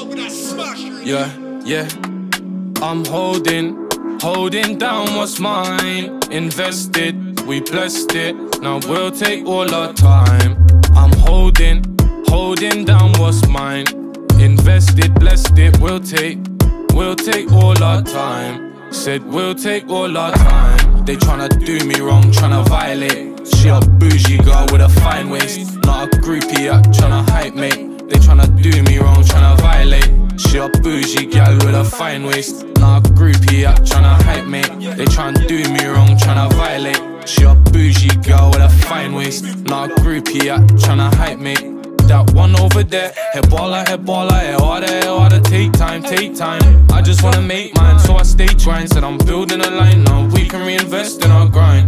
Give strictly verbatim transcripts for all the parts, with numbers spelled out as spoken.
Yeah, yeah. I'm holding, holding down what's mine. Invested, we blessed it. Now we'll take all our time. I'm holding, holding down what's mine. Invested, blessed it. We'll take, we'll take all our time. Said we'll take all our time. They tryna do me wrong, tryna violate. She a bougie girl with a fine waist. Not a groupie, yeah, tryna hype mate. They tryna do me wrong, tryna violate. She a bougie girl with a fine waist. Not a groupie, yeah, tryna hype mate. They tryna do me wrong, tryna violate. She a bougie girl with a fine waist. Not a groupie, yeah, tryna hype mate. That one over there, head baller, head baller, head harder, head harder. Take time, take time. I just wanna make mine, so I stay trying. Said I'm building a line now, we can reinvest in our grind.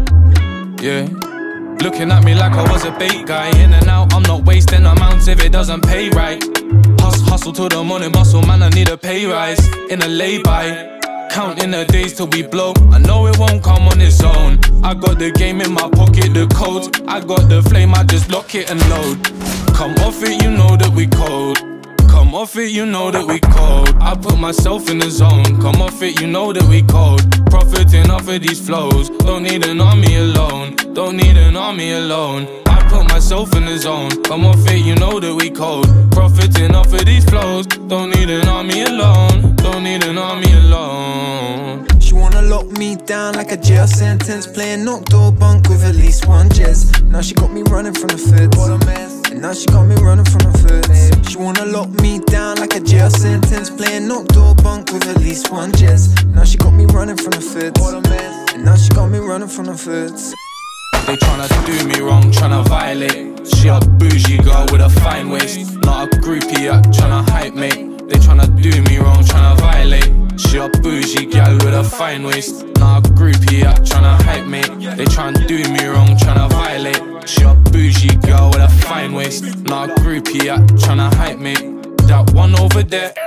Yeah. Looking at me like I was a bait guy. In and out, I'm not wasting amounts if it doesn't pay right. Hustle, hustle till the morning bustle, man, I need a pay rise. In a lay-by, counting the days till we blow. I know it won't come on its own. I got the game in my pocket, the codes. I got the flame, I just lock it and load. Come off it, you know that we cold. Come off it, you know that we cold. I put myself in the zone. Come off it, you know that we cold. Profiting off of these flows. Don't need an army alone. Don't need an army alone. I put myself in the zone. Come off it, you know that we cold. Profiting off of these flows. Don't need an army alone. Don't need an army alone. She wanna lock me down like a jail sentence. Playing knock door bunk with at least one jizz. Now she got me running from the feds. And now she got me running from the feds. She wanna lock me down like a jail sentence. Playing knock door bunk with at least one jizz. Now she got me running from the feds. And now she got me running from the feds. They tryna do me wrong, tryna violate. She a bougie girl with a fine waist. Not a groupie, yeah, tryna hype mate. They tryna do me wrong, tryna violate. She a bougie girl with a fine waist. Not a groupie, yeah, tryna hype mate. They tryna do me wrong, tryna violate. She a bougie girl with a fine waist. Not a groupie, yeah, tryna hype mate. That one over there.